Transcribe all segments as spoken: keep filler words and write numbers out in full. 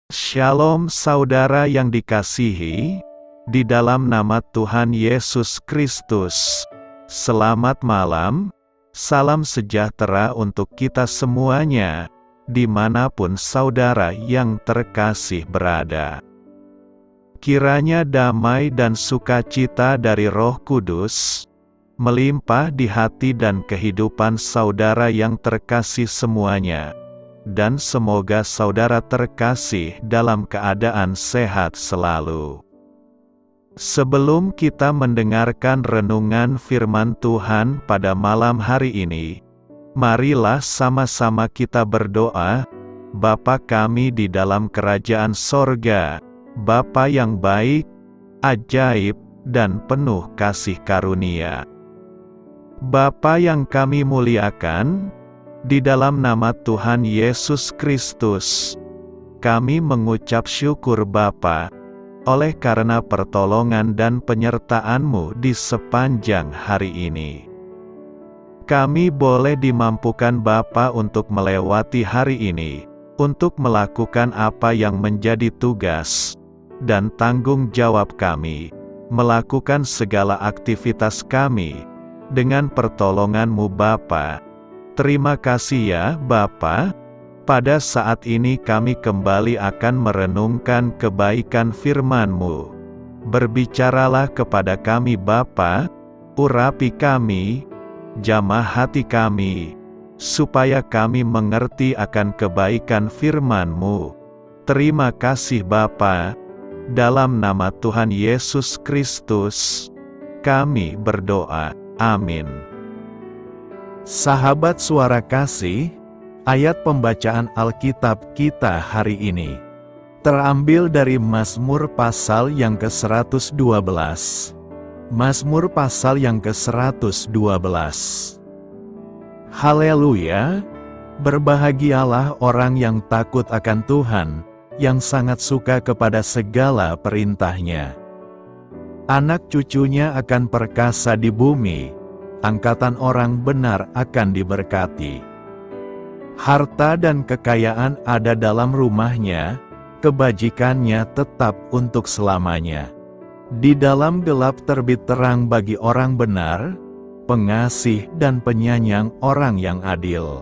Shalom saudara yang dikasihi, di dalam nama Tuhan Yesus Kristus. Selamat malam, salam sejahtera untuk kita semuanya, dimanapun saudara yang terkasih berada. Kiranya damai dan sukacita dari Roh Kudus melimpah di hati dan kehidupan saudara yang terkasih semuanya. Dan semoga saudara terkasih dalam keadaan sehat selalu. Sebelum kita mendengarkan renungan firman Tuhan pada malam hari ini, marilah sama-sama kita berdoa. Bapa kami di dalam kerajaan sorga, Bapa yang baik, ajaib, dan penuh kasih karunia. Bapa yang kami muliakan, di dalam nama Tuhan Yesus Kristus, kami mengucap syukur Bapa, oleh karena pertolongan dan penyertaan-Mu di sepanjang hari ini. Kami boleh dimampukan Bapa untuk melewati hari ini, untuk melakukan apa yang menjadi tugas dan tanggung jawab kami, melakukan segala aktivitas kami, dengan pertolongan-Mu Bapa. Terima kasih ya Bapa. Pada saat ini kami kembali akan merenungkan kebaikan firman-Mu. Berbicaralah kepada kami Bapa, urapi kami, jamah hati kami, supaya kami mengerti akan kebaikan firman-Mu. Terima kasih Bapa. Dalam nama Tuhan Yesus Kristus, kami berdoa. Amin. Sahabat Suara Kasih, ayat pembacaan Alkitab kita hari ini terambil dari Mazmur pasal yang ke seratus dua belas. Mazmur pasal yang ke seratus dua belas. Haleluya! Berbahagialah orang yang takut akan Tuhan, yang sangat suka kepada segala perintah-Nya. Anak cucunya akan perkasa di bumi, angkatan orang benar akan diberkati. Harta dan kekayaan ada dalam rumahnya, kebajikannya tetap untuk selamanya. Di dalam gelap terbit terang bagi orang benar, pengasih dan penyayang orang yang adil.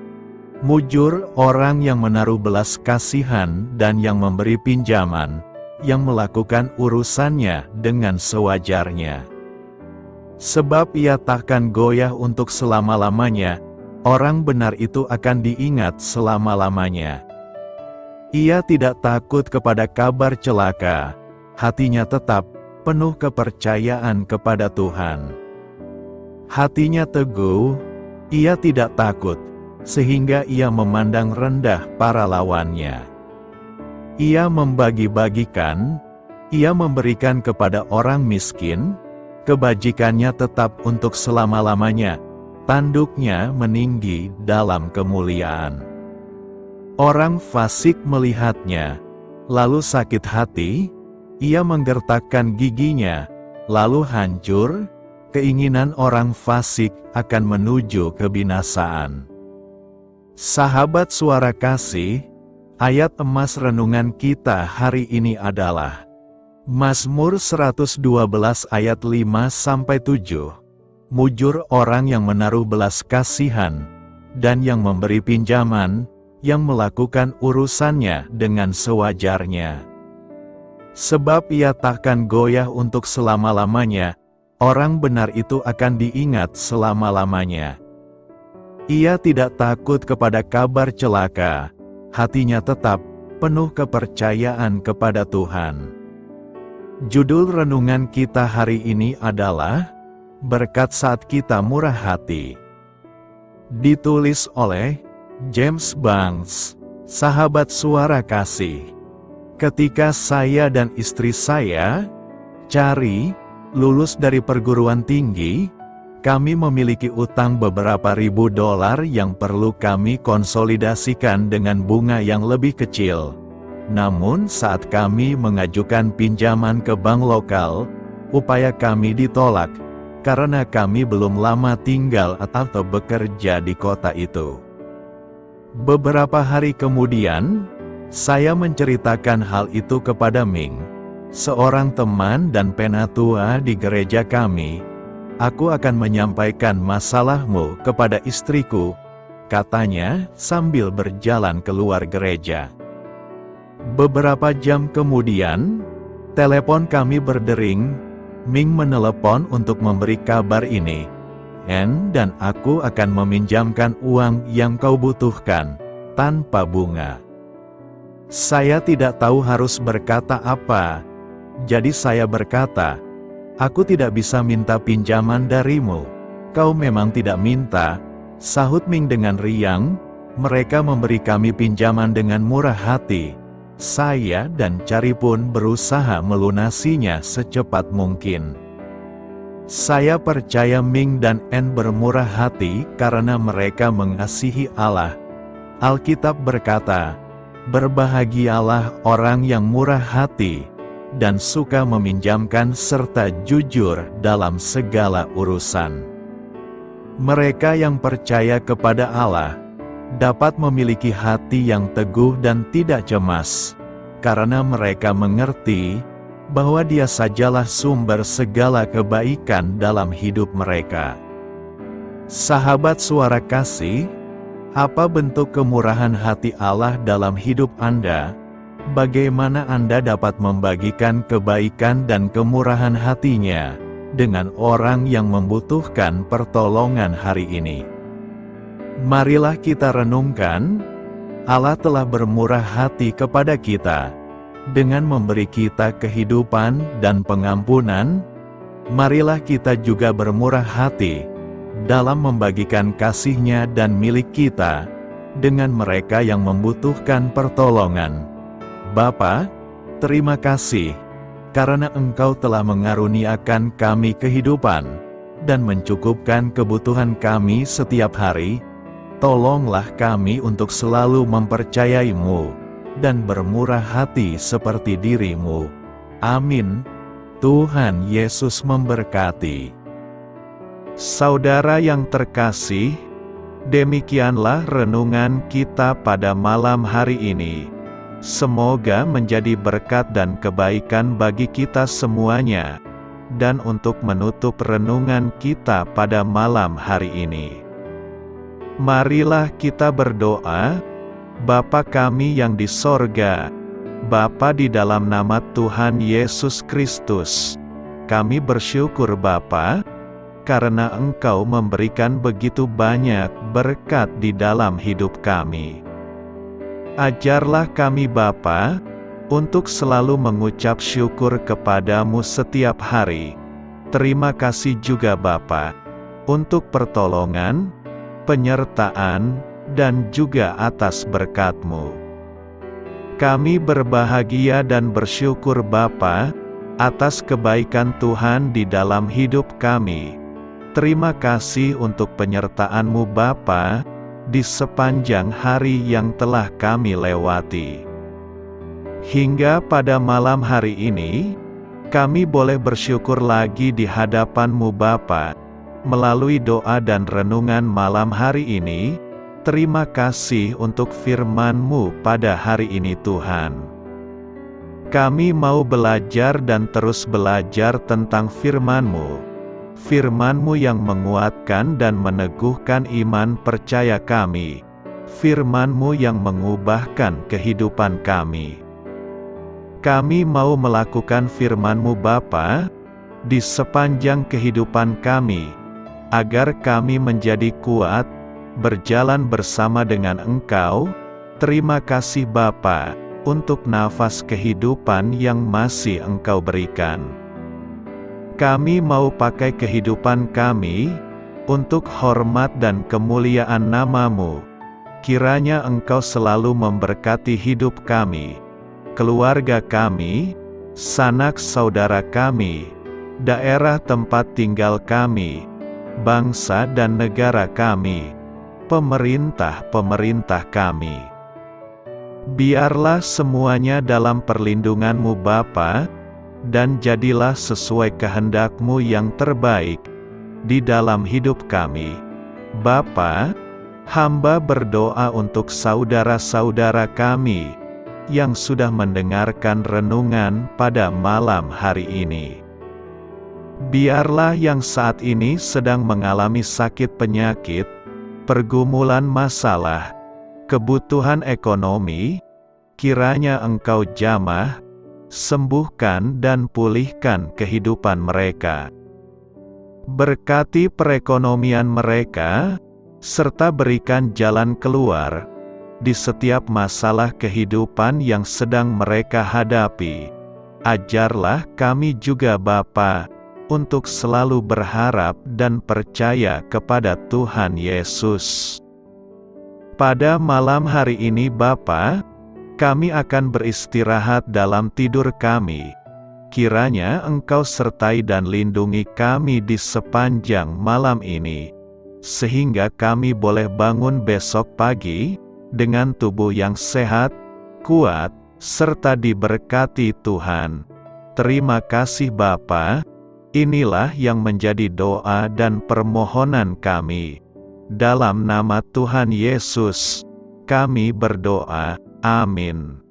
Mujur orang yang menaruh belas kasihan dan yang memberi pinjaman, yang melakukan urusannya dengan sewajarnya. Sebab ia takkan goyah untuk selama-lamanya, orang benar itu akan diingat selama-lamanya. Ia tidak takut kepada kabar celaka, hatinya tetap penuh kepercayaan kepada Tuhan. Hatinya teguh, ia tidak takut, sehingga ia memandang rendah para lawannya. Ia membagi-bagikan, ia memberikan kepada orang miskin, kebajikannya tetap untuk selama-lamanya, tanduknya meninggi dalam kemuliaan. Orang fasik melihatnya, lalu sakit hati, ia menggertakkan giginya, lalu hancur, keinginan orang fasik akan menuju kebinasaan. Sahabat Suara Kasih, ayat emas renungan kita hari ini adalah Mazmur seratus dua belas ayat lima sampai tujuh. Mujur orang yang menaruh belas kasihan, dan yang memberi pinjaman, yang melakukan urusannya dengan sewajarnya. Sebab ia takkan goyah untuk selama-lamanya, orang benar itu akan diingat selama-lamanya. Ia tidak takut kepada kabar celaka, hatinya tetap penuh kepercayaan kepada Tuhan. Judul renungan kita hari ini adalah Berkat Saat Kita Murah Hati. Ditulis oleh James Banks. Sahabat Suara Kasih, ketika saya dan istri saya, Cari, lulus dari perguruan tinggi, kami memiliki utang beberapa ribu dolar yang perlu kami konsolidasikan dengan bunga yang lebih kecil. Namun saat kami mengajukan pinjaman ke bank lokal, upaya kami ditolak, karena kami belum lama tinggal atau bekerja di kota itu. Beberapa hari kemudian, Saya menceritakan hal itu kepada Ming, seorang teman dan penatua di gereja kami. Aku akan menyampaikan masalahmu kepada istriku, katanya sambil berjalan keluar gereja. Beberapa jam kemudian, telepon kami berdering. Ming menelepon untuk memberi kabar ini. En dan aku akan meminjamkan uang yang kau butuhkan, tanpa bunga. Saya tidak tahu harus berkata apa, jadi saya berkata, aku tidak bisa minta pinjaman darimu. Kau memang tidak minta, sahut Ming dengan riang. Mereka memberi kami pinjaman dengan murah hati. Saya dan Cari pun berusaha melunasinya secepat mungkin. Saya percaya Ming dan En bermurah hati karena mereka mengasihi Allah. Alkitab berkata, berbahagialah orang yang murah hati dan suka meminjamkan serta jujur dalam segala urusan. Mereka yang percaya kepada Allah dapat memiliki hati yang teguh dan tidak cemas, karena mereka mengerti bahwa Dia sajalah sumber segala kebaikan dalam hidup mereka. Sahabat Suara Kasih, apa bentuk kemurahan hati Allah dalam hidup Anda? Bagaimana Anda dapat membagikan kebaikan dan kemurahan hatinya dengan orang yang membutuhkan pertolongan hari ini? Marilah kita renungkan, Allah telah bermurah hati kepada kita dengan memberi kita kehidupan dan pengampunan. Marilah kita juga bermurah hati dalam membagikan kasih-Nya dan milik kita dengan mereka yang membutuhkan pertolongan. Bapa, terima kasih karena Engkau telah mengaruniakan kami kehidupan dan mencukupkan kebutuhan kami setiap hari. Tolonglah kami untuk selalu mempercayai-Mu dan bermurah hati seperti diri-Mu. Amin. Tuhan Yesus memberkati. Saudara yang terkasih, demikianlah renungan kita pada malam hari ini. Semoga menjadi berkat dan kebaikan bagi kita semuanya. Dan untuk menutup renungan kita pada malam hari ini, marilah kita berdoa. Bapa kami yang di sorga, Bapa di dalam nama Tuhan Yesus Kristus, kami bersyukur Bapa, karena Engkau memberikan begitu banyak berkat di dalam hidup kami. Ajarlah kami Bapa, untuk selalu mengucap syukur kepadamu setiap hari. Terima kasih juga Bapa, untuk pertolongan, penyertaan, dan juga atas berkat-Mu. Kami berbahagia dan bersyukur Bapa, atas kebaikan Tuhan di dalam hidup kami. Terima kasih untuk penyertaan-Mu Bapa, di sepanjang hari yang telah kami lewati. Hingga pada malam hari ini, kami boleh bersyukur lagi di hadapan-Mu Bapa, melalui doa dan renungan malam hari ini. Terima kasih untuk firman-Mu pada hari ini Tuhan. Kami mau belajar dan terus belajar tentang firman-Mu. Firman-Mu yang menguatkan dan meneguhkan iman percaya kami. Firman-Mu yang mengubahkan kehidupan kami. Kami mau melakukan firman-Mu Bapa, di sepanjang kehidupan kami, agar kami menjadi kuat, berjalan bersama dengan Engkau. Terima kasih Bapa, untuk nafas kehidupan yang masih Engkau berikan. Kami mau pakai kehidupan kami, untuk hormat dan kemuliaan nama-Mu. Kiranya Engkau selalu memberkati hidup kami, keluarga kami, sanak saudara kami, daerah tempat tinggal kami, bangsa dan negara kami, pemerintah-pemerintah kami. Biarlah semuanya dalam perlindungan-Mu Bapa, dan jadilah sesuai kehendak-Mu yang terbaik, di dalam hidup kami. Bapa, hamba berdoa untuk saudara-saudara kami, yang sudah mendengarkan renungan pada malam hari ini. Biarlah yang saat ini sedang mengalami sakit penyakit, pergumulan masalah, kebutuhan ekonomi, kiranya Engkau jamah, sembuhkan dan pulihkan kehidupan mereka. Berkati perekonomian mereka, serta berikan jalan keluar di setiap masalah kehidupan yang sedang mereka hadapi. Ajarlah kami juga Bapa, untuk selalu berharap dan percaya kepada Tuhan Yesus. Pada malam hari ini Bapa, kami akan beristirahat dalam tidur kami. Kiranya Engkau sertai dan lindungi kami di sepanjang malam ini, sehingga kami boleh bangun besok pagi, dengan tubuh yang sehat, kuat, serta diberkati Tuhan. Terima kasih Bapa, inilah yang menjadi doa dan permohonan kami. Dalam nama Tuhan Yesus, kami berdoa, amin.